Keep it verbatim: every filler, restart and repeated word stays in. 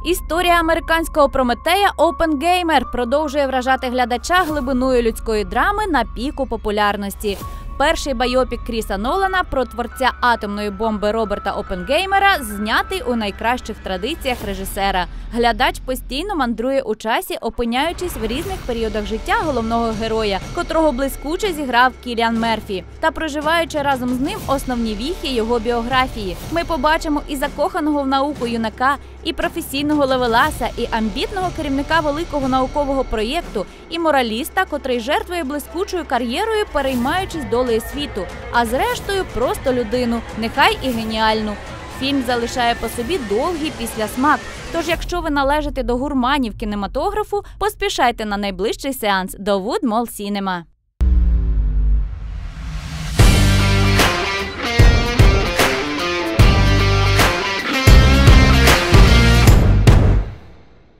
Історія американського Прометея «Опенгеймер» продовжує вражати глядача глибиною людської драми на піку популярності. Перший байопік Кріса Нолана про творця атомної бомби Роберта Опенгеймера знятий у найкращих традиціях режисера. Глядач постійно мандрує у часі, опиняючись в різних періодах життя головного героя, котрого блискуче зіграв Кіліан Мерфі, та проживаючи разом з ним основні віхи його біографії. Ми побачимо і закоханого в науку юнака, і професійного левеласа, і амбітного керівника великого наукового проєкту, і мораліста, котрий жертвує блискучою кар'єрою, переймаючись долею світу, а зрештою просто людину, нехай і геніальну. Фільм залишає по собі довгий післясмак, тож якщо ви належите до гурманів кінематографу, поспішайте на найближчий сеанс до Wood Mall Cinema.